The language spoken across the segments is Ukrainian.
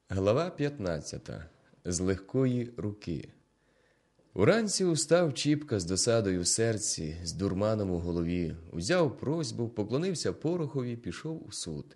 Глава 15. З легкої руки. Уранці устав Чіпка з досадою в серці, з дурманом у голові, узяв просьбу, поклонився Порохові, пішов у суд.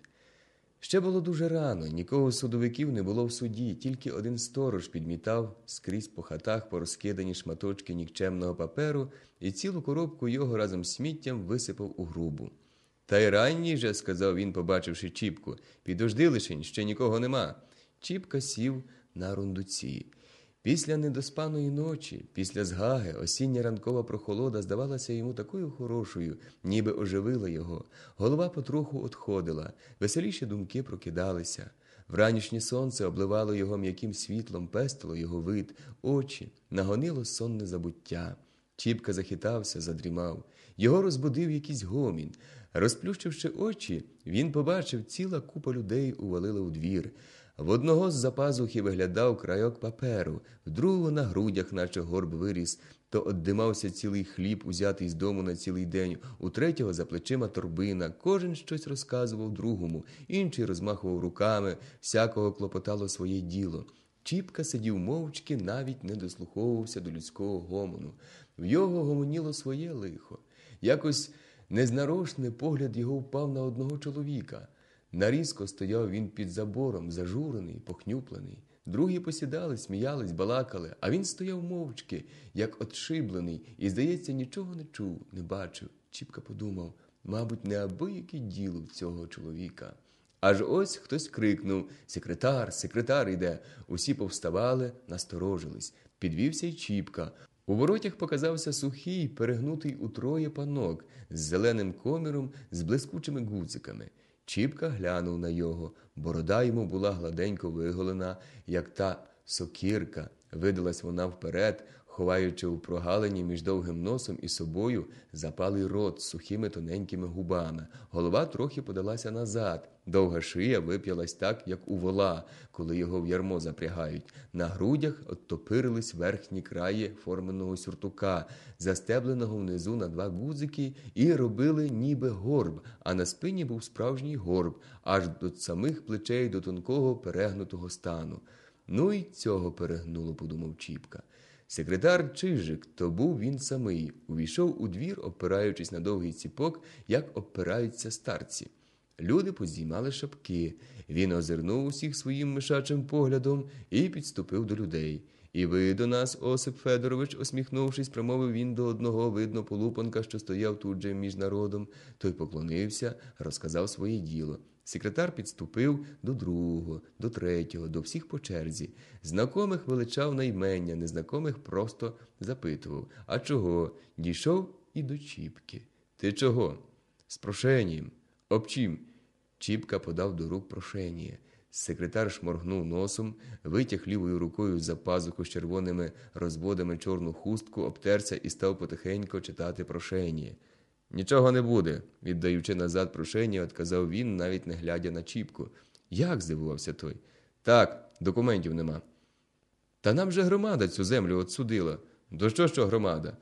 Ще було дуже рано, нікого з судовиків не було в суді, тільки один сторож підмітав скрізь по хатах порозкидані шматочки нікчемного паперу і цілу коробку його разом з сміттям висипав у грубу. «Та й ранній же», – сказав він, побачивши Чіпку, – «підожди лишень, ще нікого нема». Чіпка сів на рундуці. Після недоспаної ночі, після згаги, осіння ранкова прохолода здавалася йому такою хорошою, ніби оживила його. Голова потроху одходила, веселіші думки прокидалися. Вранішнє сонце обливало його м'яким світлом, пестило його вид, очі, нагонило сонне забуття. Чіпка захитався, задрімав. Його розбудив якийсь гомін. Розплющивши очі, він побачив, ціла купа людей увалила у двір. В одного з-за пазухи виглядав крайок паперу, в другого на грудях, наче горб виріс, то оддимався цілий хліб, узятий з дому на цілий день, у третього за плечима торбина, кожен щось розказував другому, інший розмахував руками, всякого клопотало своє діло. Чіпка сидів мовчки, навіть не дослуховувався до людського гомону. В його гомоніло своє лихо. Якось незнарочний погляд його впав на одного чоловіка. Нарізко стояв він під забором, зажурений, похнюплений. Другі посідали, сміялись, балакали, а він стояв мовчки, як отшиблений, і, здається, нічого не чув, не бачив. Чіпка подумав, мабуть, неабияке діло в цього чоловіка. Аж ось хтось крикнув: «Секретар, секретар іде!» Усі повставали, насторожились. Підвівся й Чіпка. У воротях показався сухий, перегнутий утроє панок з зеленим коміром, з блискучими гудзиками. Чіпка глянув на його. Борода йому була гладенько виголена, як та сокирка. Видалась вона вперед, ховаючи у прогалині між довгим носом і собою запалий рот з сухими тоненькими губами. Голова трохи подалася назад. Довга шия вип'ялась так, як у вола, коли його в ярмо запрягають. На грудях оттопирились верхні краї форменого сюртука, застебленого внизу на два гудзики, і робили ніби горб, а на спині був справжній горб, аж до самих плечей, до тонкого перегнутого стану. «Ну й цього перегнуло», – подумав Чіпка. Секретар Чижик, то був він самий, увійшов у двір, опираючись на довгий ціпок, як опираються старці. Люди поздіймали шапки. Він озирнув усіх своїм мишачим поглядом і підступив до людей. «І ви до нас, Осип Федорович», – усміхнувшись, промовив він до одного, видно, полупанка, що стояв тут же між народом. Той поклонився, розказав своє діло. Секретар підступив до другого, до третього, до всіх по черзі. Знакомих величав на імення, незнакомих просто запитував. «А чого?» Дійшов і до Чіпки. «Ти чого?» «З прошенням». «Об чим?» Чіпка подав до рук прошення. Секретар шморгнув носом, витяг лівою рукою з-за пазуху з червоними розводами чорну хустку, обтерся і став потихенько читати прошення. «Нічого не буде», – віддаючи назад прошення, відказав він, навіть не глядя на Чіпку. «Як?» – здивувався той. «Так, документів нема». «Та нам же громада цю землю отсудила». «До що громада?»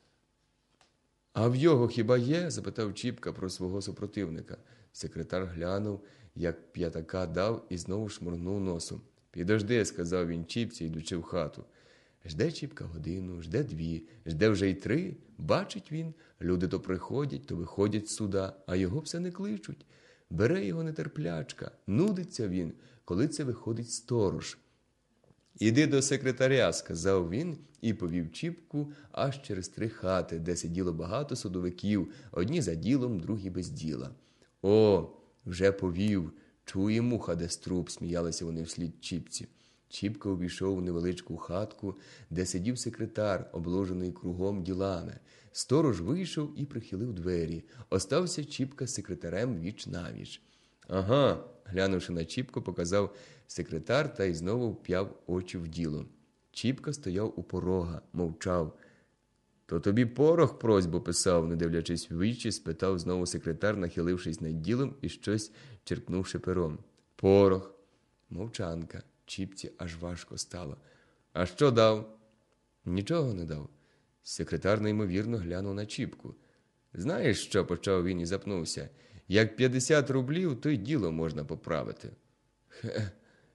«А в його хіба є?» – запитав Чіпка про свого супротивника. Секретар глянув, як п'ятака дав, і знову шморгнув носом. «Підожди», – сказав він Чіпці, йдучи в хату. Жде Чіпка годину, жде дві, жде вже й три. Бачить він, люди то приходять, то виходять з суда, а його все не кличуть. Бере його нетерплячка, нудиться він, коли це виходить сторож. «Іди до секретаря», – сказав він і повів Чіпку аж через 3 хати, де сиділо багато судовиків, одні за ділом, другі без діла. «О, вже повів, чує муха, де струп», – сміялися вони вслід Чіпці. Чіпка увійшов у невеличку хатку, де сидів секретар, обложений кругом ділами. Сторож вийшов і прихилив двері. Остався Чіпка з секретарем віч-навіч. «Ага», – глянувши на Чіпку, показав секретар та й знову вп'яв очі в діло. Чіпка стояв у порога, мовчав. «То тобі Порох просьбу писав?» – не дивлячись в вічі, спитав знову секретар, нахилившись над ділом і щось черкнувши пером. «Порох». Мовчанка. Чіпці аж важко стало. «А що дав?» «Нічого не дав». Секретар неймовірно глянув на Чіпку. «Знаєш що?» – почав він і запнувся. «Як 50 рублів, то й діло можна поправити».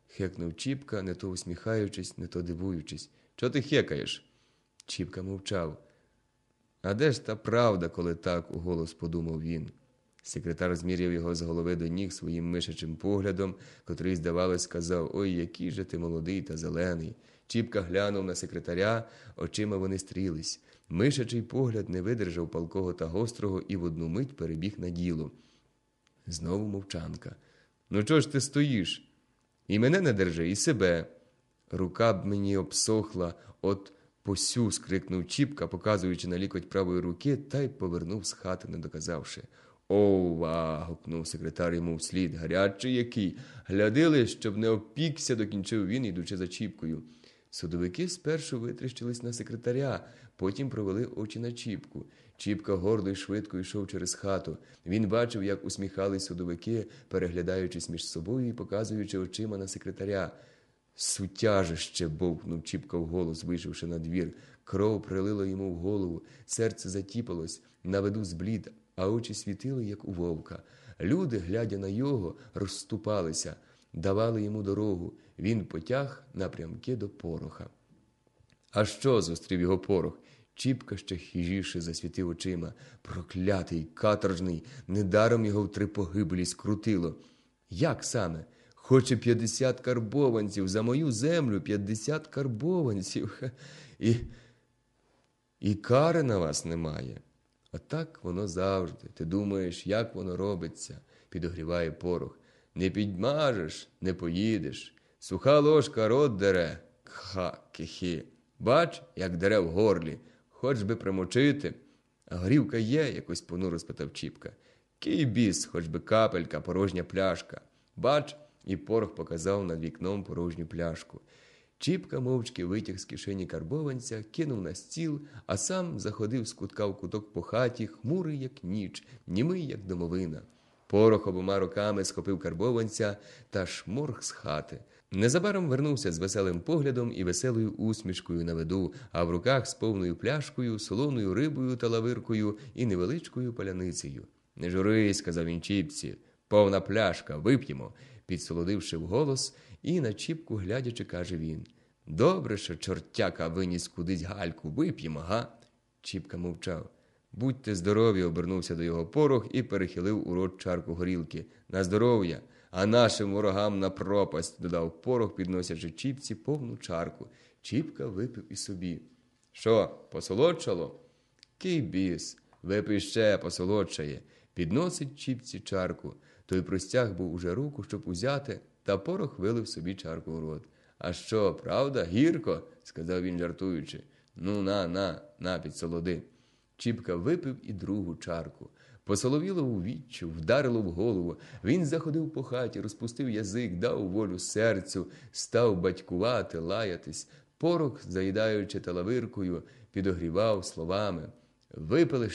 Хекнув Чіпка, не то усміхаючись, не то дивуючись. «Чо ти хекаєш?» Чіпка мовчав. «А де ж та правда, коли так?» – уголос подумав він. Секретар зміряв його з голови до ніг своїм мишачим поглядом, котрий, здавалось, сказав: «Ой, який же ти молодий та зелений!» Чіпка глянув на секретаря, очима вони стрілись. Мишачий погляд не видержав палкого та гострого і в одну мить перебіг на діло. Знову мовчанка. «Ну чого ж ти стоїш? І мене не держи, і себе!» «Рука б мені обсохла, от посю!» – скрикнув Чіпка, показуючи на лікоть правої руки, та й повернув з хати, не доказавши. «Ова!» – гукнув секретар йому вслід. «Гарячий який! Глядили, щоб не опікся!» – докінчив він, йдучи за Чіпкою. Судовики спершу витріщились на секретаря, потім провели очі на Чіпку. Чіпка гордо й швидко йшов через хату. Він бачив, як усміхались судовики, переглядаючись між собою і показуючи очима на секретаря. «Сутяжище!» – бовкнув Чіпка вголос, вийшовши на двір. Кров прилила йому в голову, серце затіпалось, на виду зблід, а очі світили, як у вовка. Люди, глядя на його, розступалися, давали йому дорогу. Він потяг напрямки до Пороха. «А що?» – зустрів його Порох. Чіпка ще хижіше засвітив очима. Проклятий, каторжний, недаром його в 3 погибелі скрутило. «Як саме?» «Хоче 50 карбованців, за мою землю 50 карбованців. І кари на вас немає». «Отак воно завжди. Ти думаєш, як воно робиться?» – підогріває Порох. «Не підмажеш, не поїдеш. Суха ложка рот дере. Кха-ки-хі. Бач, як дере в горлі. Хоч би примочити». «А горівка є?» – якось понуро спитав Чіпка. «Кий біс, хоч би капелька, порожня пляшка. Бач?» І Порох показав над вікном порожню пляшку. Чіпка мовчки витяг з кишені карбованця, кинув на стіл, а сам заходив з кутка в куток по хаті, хмурий, як ніч, німий, як домовина. Порох обома руками схопив карбованця та шморг з хати. Незабаром вернувся з веселим поглядом і веселою усмішкою на виду, а в руках з повною пляшкою, солоною рибою та лавиркою і невеличкою паляницею. «Не журись», – сказав він Чіпці, – «повна пляшка, вип'ємо», – підсолодивши вголос, і на Чіпку глядячи, каже він: «Добре, що чортяка виніс кудись гальку, вип'ємо, га?» Чіпка мовчав. «Будьте здорові», – обернувся до його Порох і перехилив у рот чарку горілки. «На здоров'я, а нашим ворогам на пропасть», – додав Порох, підносячи Чіпці повну чарку. Чіпка випив і собі. «Що, посолодшало?» «Кий біс, випий ще, посолодшає», – підносить Чіпці чарку. Той простяг був уже руку, щоб узяти, та Порох вилив собі чарку в рот. «А що, правда, гірко?» – сказав він, жартуючи. «Ну, на, підсолоди». Чіпка випив і другу чарку. Посоловіло у віччю, вдарило в голову. Він заходив по хаті, розпустив язик, дав волю серцю, став батькувати, лаятись. Порох, заїдаючи талавиркою, підогрівав словами. Випили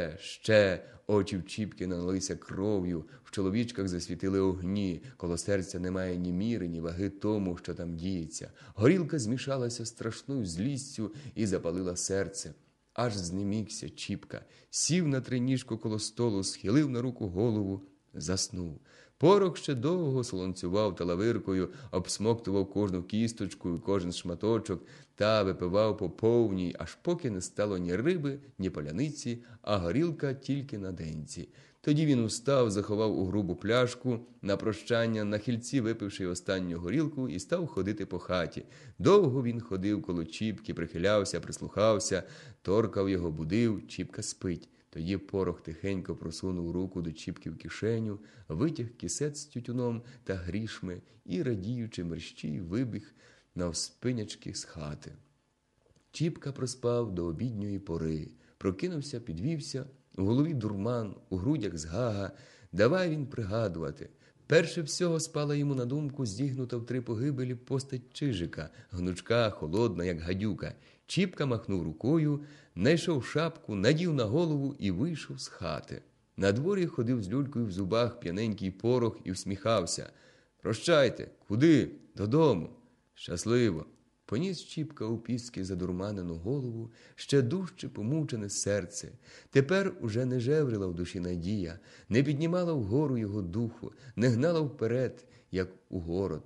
ще, очі в Чіпки налилися кров'ю, в чоловічках засвітили огні, коло серця немає ні міри, ні ваги тому, що там діється. Горілка змішалася страшною злістю і запалила серце. Аж знемігся Чіпка, сів на триніжку коло столу, схилив на руку голову, заснув. Порох ще довго солонцював талавиркою, обсмоктував кожну кісточку і кожен шматочок та випивав по повній, аж поки не стало ні риби, ні паляниці, а горілка тільки на денці. Тоді він устав, заховав у грубу пляшку, на прощання, на хильці випивши останню горілку, і став ходити по хаті. Довго він ходив коло Чіпки, прихилявся, прислухався, торкав його, будив, Чіпка спить. Тоді Порох тихенько просунув руку до Чіпки в кишеню, витяг кисет з тютюном та грішми і, радіючи мерщій, вибіг навспинячки з хати. Чіпка проспав до обідньої пори, прокинувся, підвівся, у голові дурман, у грудях згага. Давай він пригадувати. Перше всього спала йому на думку зігнута в 3 погибелі постать Чижика, гнучка, холодна, як гадюка. Чіпка махнув рукою, знайшов шапку, надів на голову і вийшов з хати. На дворі ходив з люлькою в зубах п'яненький Порох і всміхався. «Прощайте! Куди? Додому!» «Щасливо!» Поніс Чіпка у піски задурманену голову, ще дужче помучене серце. Тепер уже не жеврила в душі надія, не піднімала вгору його духу, не гнала вперед, як у город.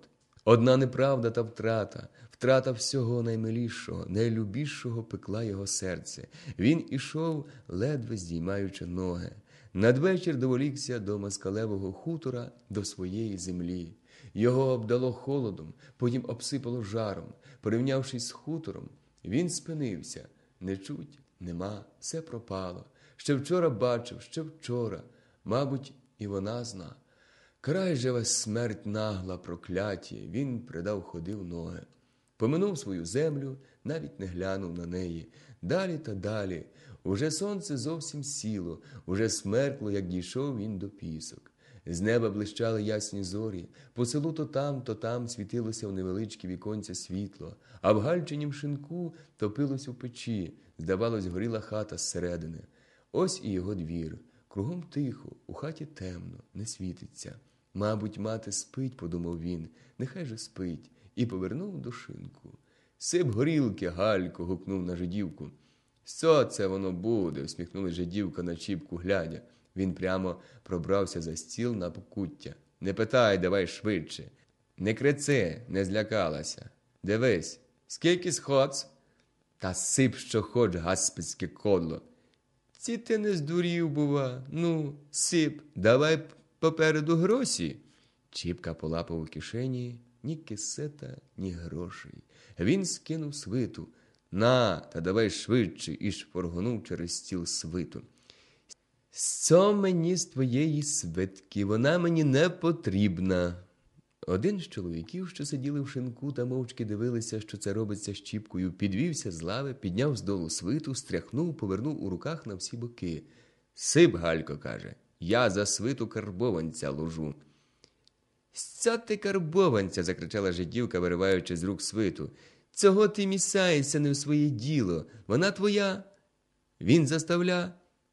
Одна неправда та втрата, втрата всього наймилішого, найлюбішого пекла його серце. Він ішов, ледве здіймаючи ноги. Надвечір доволікся до москалевого хутора, до своєї землі. Його обдало холодом, потім обсипало жаром. Порівнявшись з хутором, він спинився. Не чуть, нема, все пропало. Ще вчора бачив, ще вчора. Мабуть, і вона зна. Край же вас смерть нагла, прокляті, він придав ходив ноги. Поминув свою землю, навіть не глянув на неї. Далі та далі. Уже сонце зовсім сіло, уже смеркло, як дійшов він до Пісок. З неба блищали ясні зорі, по селу то там світилося в невеличкі віконця світло, а в гальчинім шинку топилось у печі, здавалось, горіла хата зсередини. Ось і його двір. Кругом тихо, у хаті темно, не світиться. Мабуть, мати спить, подумав він, нехай же спить, і повернув до шинку. Сип горілки, Галько, гукнув на жидівку. Що це воно буде? Усміхнула жидівка на Чіпку глядя. Він прямо пробрався за стіл на покуття. Не питай, давай швидше. Не кричи, не злякалася. Дивись, скільки сходц? Та сип, що хоч, гаспицьке кодло. Ці ти не здурів, бува. Ну, сип, давай попереду гроші. Чіпка полапав у кишені ні кисета, ні грошей. Він скинув свиту. На, та давай швидше, і шпоргонув через стіл свиту. Що мені з твоєї свитки? Вона мені не потрібна. Один з чоловіків, що сиділи в шинку та мовчки дивилися, що це робиться з Чіпкою, підвівся з лави, підняв з долу свиту, стряхнув, повернув у руках на всі боки. Сип, Галько, каже, я за свиту карбованця ложу. Що ти карбованця? Закричала жидівка, вириваючи з рук свиту. Цього ти місаєшся не в своє діло. Вона твоя. Він заставля.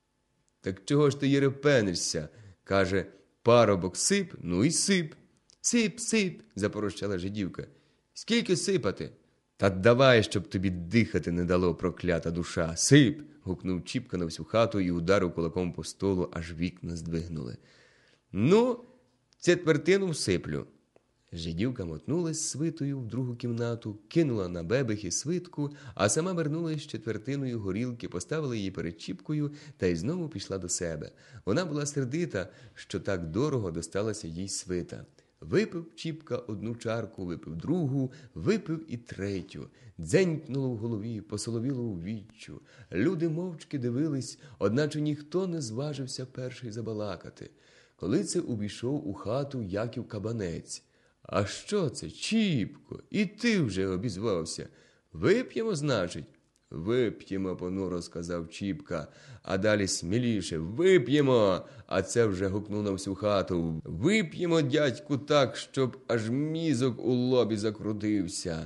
Так чого ж ти єрепенишся? Каже, парубок сип, ну і сип. Сип, сип, запорощала жидівка. Скільки сипати? Та давай, щоб тобі дихати не дало, проклята душа. Сип, гукнув Чіпка на всю хату і ударив кулаком по столу, аж вікна здвигнули. Ну, четвертину всиплю. Жидівка мотнулась свитою в другу кімнату, кинула на бебехи свитку, а сама вернулась з четвертиною горілки, поставила її перед Чіпкою та й знову пішла до себе. Вона була сердита, що так дорого досталася їй свита. Випив Чіпка одну чарку, випив другу, випив і третю. Дзенькнуло в голові, посоловіло у віччю. Люди мовчки дивились, одначе ніхто не зважився перший забалакати. Коли це увійшов у хату Яків Кабанець. А що це, Чіпко? І ти вже обізвався. Вип'ємо, значить? Вип'ємо, понуро сказав Чіпка, а далі сміліше. Вип'ємо, а це вже гукнув на всю хату. Вип'ємо, дядьку, так, щоб аж мізок у лобі закрутився.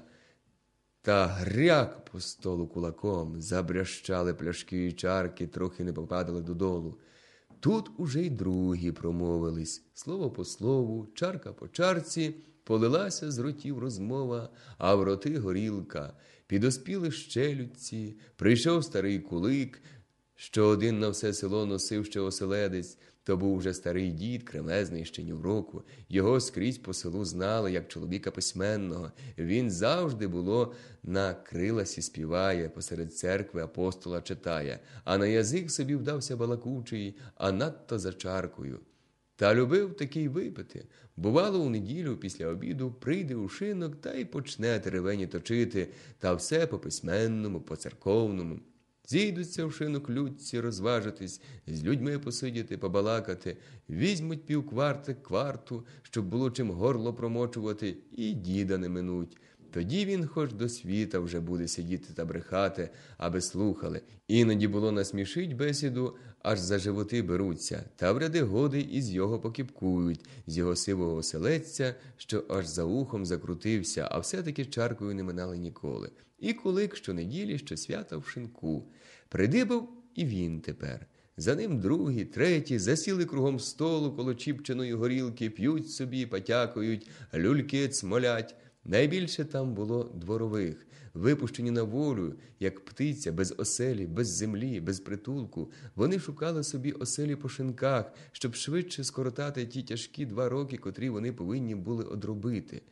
Та гряк по столу кулаком, забрящали пляшки і чарки, трохи не попадали додолу. Тут уже й другі промовились. Слово по слову, чарка по чарці, полилася з ротів розмова, а в роти горілка. Підоспіли ще людці, прийшов старий кулик, що один на все село носив ще оселедець. То був вже старий дід, кремезний ще ні в року. Його скрізь по селу знали, як чоловіка письменного. Він завжди, було, на криласі співає, посеред церкви апостола читає, а на язик собі вдався балакучий, а надто за чаркою. Та любив такий випити. Бувало, у неділю після обіду прийде у шинок та й почне теревені точити, та все по-письменному, по-церковному. Зійдуться в шинок людці розважитись, з людьми посидіти, побалакати, візьмуть півкварти, кварту, щоб було чим горло промочувати, і діда не минуть. Тоді він хоч до світа вже буде сидіти та брехати, аби слухали. Іноді було насмішить бесіду, аж за животи беруться, та в ряди годи із його покіпкують, з його сивого оселедця, що аж за ухом закрутився, а все-таки чаркою не минали ніколи. І кулик щонеділі, щосвята в шинку. Придибав і він тепер. За ним другі, треті, засіли кругом столу коло Чіпчиної горілки, п'ють собі, потякають, люльки цмолять. Найбільше там було дворових, випущені на волю, як птиця, без оселі, без землі, без притулку. Вони шукали собі оселі по шинках, щоб швидше скоротати ті тяжкі 2 роки, котрі вони повинні були одробити.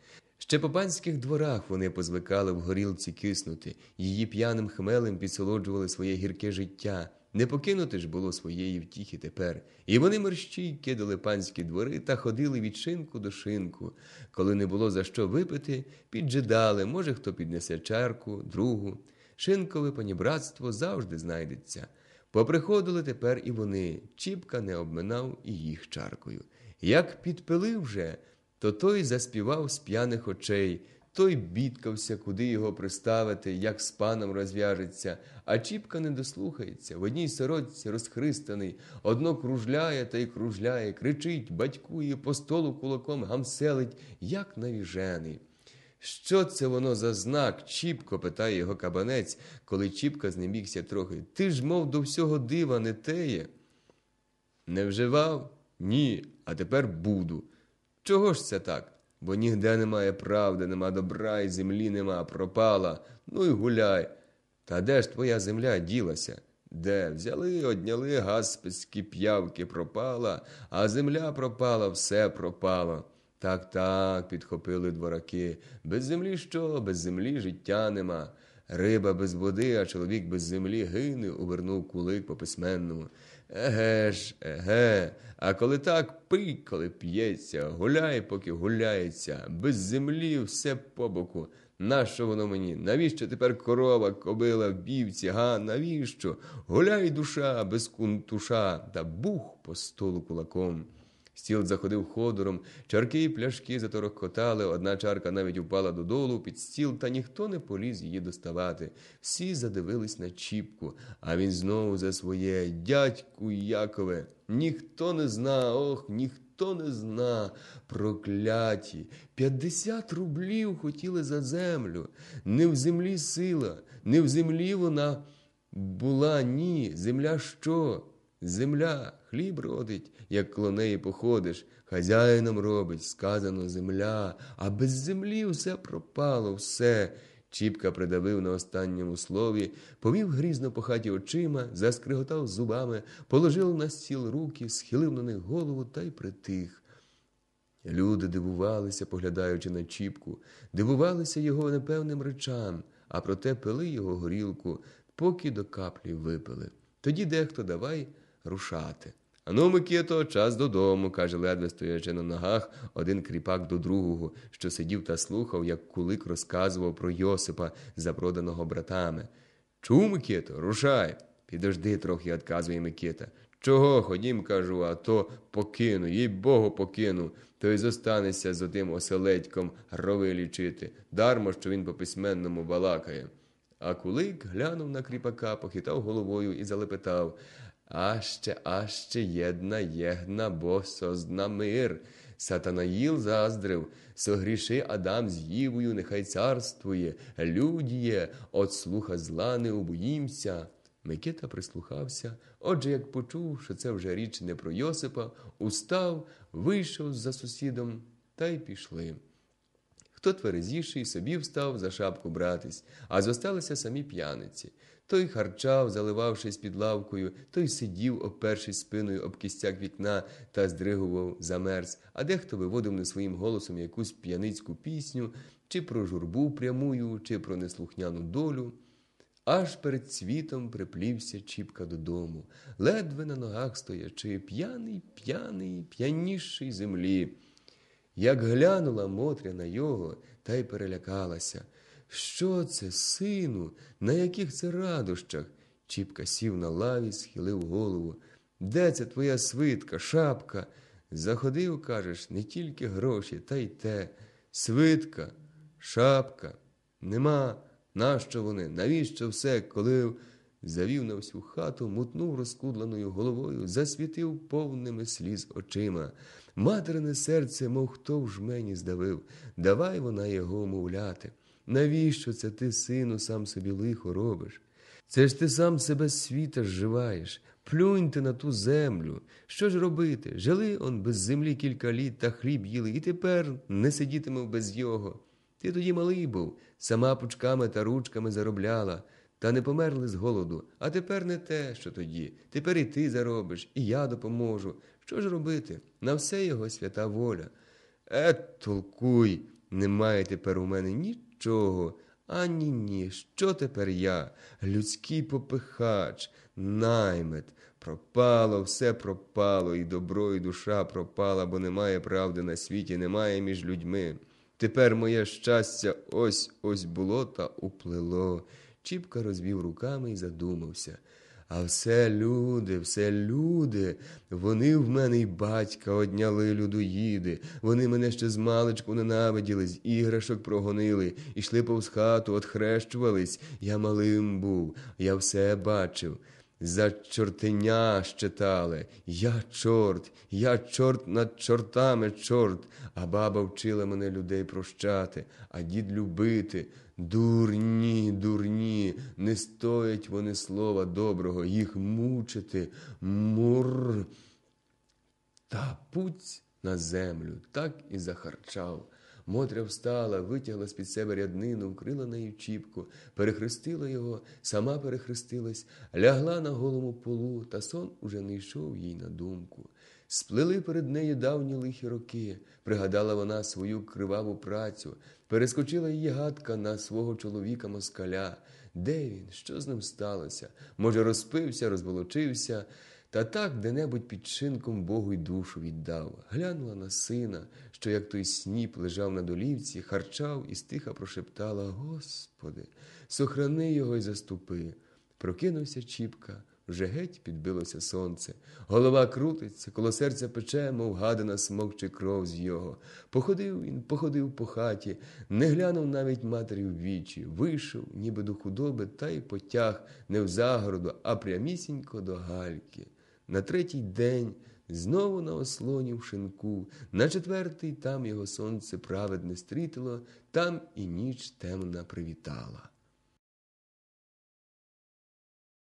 Ще по панських дворах вони позвикали в горілці киснути, її п'яним хмелем підсолоджували своє гірке життя. Не покинути ж було своєї втіхи тепер. І вони мерщій кидали панські двори та ходили від шинку до шинку. Коли не було за що випити, піджидали, може хто піднесе чарку, другу. Шинкове панібратство завжди знайдеться. Поприходили тепер і вони, Чіпка не обминав і їх чаркою. Як підпили вже, то той заспівав з п'яних очей, той бідкався, куди його приставити, як з паном розв'яжеться, а Чіпка не дослухається, в одній сорочці розхристаний, одно кружляє та й кружляє, кричить, батькує, по столу кулаком гамселить, як навіжений. «Що це воно за знак, Чіпко?» – питає його кабанець, коли Чіпка знемігся трохи. «Ти ж, мов, до всього дива не теє». «Не вживав? Ні, а тепер буду». «Чого ж це так?» «Бо нігде немає правди, нема добра, і землі нема, пропала. Ну й гуляй». «Та де ж твоя земля ділася?» «Де? Взяли, одняли, гаспецькі п'явки, пропала, а земля пропала, все пропало». «Так, підхопили двораки. Без землі що? Без землі життя нема. Риба без води, а чоловік без землі гине», – увернув Кулик по письменному. Еге, а коли так, пий, коли п'ється, гуляй, поки гуляється, без землі все побоку. Нащо воно мені? Навіщо тепер корова, кобила, вівці, га? Навіщо? Гуляй, душа, без кунтуша, та бух по столу кулаком. Стіл заходив ходором, чарки і пляшки заторохкотали, одна чарка навіть упала додолу під стіл, та ніхто не поліз її доставати. Всі задивились на Чіпку, а він знову за своє: «Дядьку Якове, ніхто не зна, ох, ніхто не зна, прокляті, 50 рублів хотіли за землю, не в землі сила, не в землі вона була, ні, земля що?» «Земля, хліб родить, як коло неї походиш, хазяїном робить, сказано земля, а без землі все пропало, все». Чіпка придавив на останньому слові, повів грізно по хаті очима, заскриготав зубами, положив на стіл руки, схилив на них голову та й притих. Люди дивувалися, поглядаючи на Чіпку, дивувалися його непевним речам, а проте пили його горілку, поки до каплі випили. Тоді дехто давай рушати. «Ану, Микито, час додому», – каже, ледве стоячи на ногах, один кріпак до другого, що сидів та слухав, як Кулик розказував про Йосипа, запроданого братами. «Чув, Микито, рушай». «Підожди трохи», – відказує Микита. «Чого? Ходім, кажу, а то покину, їй-богу, покину, то й зостанеться з отим оселедьком рови лічити, дармо, що він по письменному балакає». А Кулик глянув на кріпака, похитав головою і залепетав: аще єдна єгна, бо созна мир. Сатанаїл заздрив, согріши Адам з Євою, нехай царствує, людіє, от слуха зла не убоїмся». Микита прислухався, отже, як почув, що це вже річ не про Йосипа, устав, вийшов за сусідом, та й пішли. Хто тверезіший, собі встав за шапку братись, а зосталися самі п'яниці. Той харчав, заливавшись під лавкою, той сидів, опершись спиною об кістяк вікна та здригував, замерз, а дехто виводив не своїм голосом якусь п'яницьку пісню, чи про журбу прямую, чи про неслухняну долю. Аж перед світом приплівся Чіпка додому, ледве на ногах стоячи, п'яний, п'яніший землі. Як глянула Мотря на його, та й перелякалася. «Що це, сину? На яких це радощах?» Чіпка сів на лаві, схилив голову. «Де це твоя свитка, шапка?» «Заходив, кажеш, не тільки гроші, та й те. Свитка, шапка. Нема. Нащо вони? Навіщо все?» Коли завів на всю хату, мутнув розкудленою головою, засвітив повними сліз очима. Материне серце, мов хто в жмені здавив. Давай вона його умовляти. «Навіщо це ти, сину, сам собі лихо робиш? Це ж ти сам себе з світа зживаєш. Плюнь ти на ту землю. Що ж робити? Жили он без землі кілька літ та хліб їли, і тепер не сидітимемо без його. Ти тоді малий був, сама пучками та ручками заробляла, та не померли з голоду. А тепер не те, що тоді. Тепер і ти заробиш, і я допоможу. Що ж робити? На все його свята воля». Толкуй!» Немає тепер у мене нічого, ані ні. Що тепер я? Людський попихач, наймит. Пропало, все пропало, і добро, і душа пропала, бо немає правди на світі, немає між людьми. Тепер моє щастя ось було та уплило. Чіпка розвів руками і задумався. А все люди, вони в мене й батька одняли людоїди, вони мене ще з маличку ненавиділи, з іграшок прогонили, ішли повз хату, отхрещувались, я малим був, я все бачив. За чортеня щитали, я чорт над чортами чорт, а баба вчила мене людей прощати, а дід любити. Дурні, не стоять вони слова доброго, їх мучити, мур. Та пуць на землю, так і захарчав. Мотря встала, витягла з-під себе ряднину, вкрила нею Чіпку, перехрестила його, сама перехрестилась, лягла на голому полу, та сон уже не йшов їй на думку. Сплили перед нею давні лихі роки, пригадала вона свою криваву працю, перескочила її гадка на свого чоловіка-москаля. Де він? Що з ним сталося? Може, розпився, розволочився, та так де-небудь під шинком Богу й душу віддав. Глянула на сина, що, як той сніп, лежав на долівці, харчав і стиха прошептала: «Господи, сохрани його й заступи». Прокинувся Чіпка, вже геть підбилося сонце. Голова крутиться, коло серця пече, мов гадана смокче кров з його. Походив по хаті, не глянув навіть матері в вічі. Вийшов, ніби до худоби, та й потяг не в загороду, а прямісінько до гальки. На третій день знову на ослоні в шинку, на четвертий там його сонце праведне стрітило, там і ніч темна привітала.